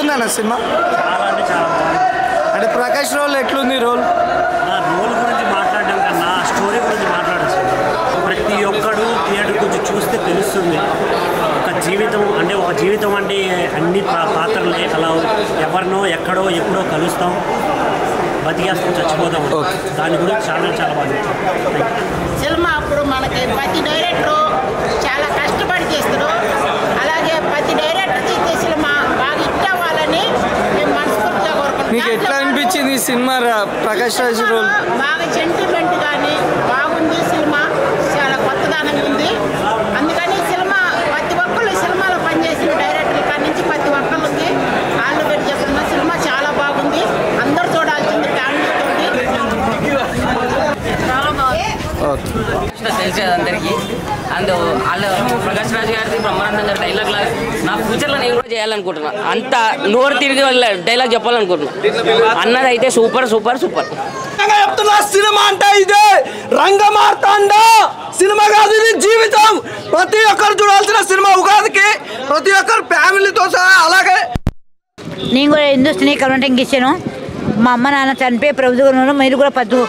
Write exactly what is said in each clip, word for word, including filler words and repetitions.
బాగుందన్న సినిమా? చాలా అంటే చాలా బాగుంది. అంటే ప్రకాష్ రోల్ ఎట్లుంది? రోల్ రోల్ గురించి మాట్లాడడం కన్నా స్టోరీ గురించి మాట్లాడచ్చు. ప్రతి ఒక్కడు థియేటర్ గురించి చూస్తే తెలుస్తుంది. ఒక జీవితం అంటే ఒక జీవితం అంటే అన్ని పాత్రలే అలా ఎవరినో ఎక్కడో ఎప్పుడో కలుస్తాం, బతికేస్తాం, చచ్చిపోతాం. దాని గురించి చాలా చాలా బాగుంది సినిమా. అప్పుడు మనకి ప్రతి డైరెక్టరు చాలా కష్టపడి చేస్తారు. అలాగే ప్రతి డైరెక్టర్ చేసే సినిమా బాగా హిట్ అవ్వాలని మేము మనస్ఫూర్తిగా కోరుకుంటున్నాం. మీకు ఎట్లా అనిపించింది ఈ సినిమా? ప్రకాష్ రాజ్ రోల్ బాగా సెంటిమెంట్ కానీ బాగుంది. సినిమా చాలా కొత్తదనంగా ఉంది. అందుకని సినిమా ప్రతి ఒక్కళ్ళు సినిమాలో పనిచేసిన డైరెక్టర్ల కాడి నుంచి ప్రతి ఒక్కళ్ళకి ఆళ్ళు పెట్టి చెప్తున్న సినిమా చాలా బాగుంది. అందరూ చూడాల్సింది ఫ్యామిలీతో. చాలా బాగుంది. తెలిసేది అందరికీ. అందు వాళ్ళు ప్రకాష్ రాజ్ గారి బ్రహ్మానందం గారి డైలాగ్ లాగా నా ఫ్యూచర్లో నేను కూడా చేయాలనుకుంటున్నా. అంత నోరు తిరిగి డైలాగ్ చెప్పాలనుకుంటున్నా. అన్నది అయితే సూపర్ సూపర్ సూపర్ చెప్తున్నా. సినిమా అంటే ఇదే రంగమార్తాండ సినిమా కాదు, ఇది జీవితం. ప్రతి ఒక్కరు చూడాల్సిన సినిమా. ఉగాదికి ప్రతి ఒక్కరు ఫ్యామిలీతో సహా. అలాగే నేను కూడా హిందూస్థానీ కర్ణాటక ఇచ్చాను. మా అమ్మ నాన్న చనిపోయి ప్రభుత్వం మీరు కూడా పద్దు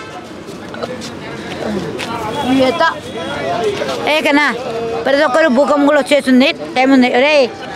ఏకనా ప్రతి ఒక్కరు భూకంపం కూడా వచ్చేస్తుంది. టైం ఉంది రే.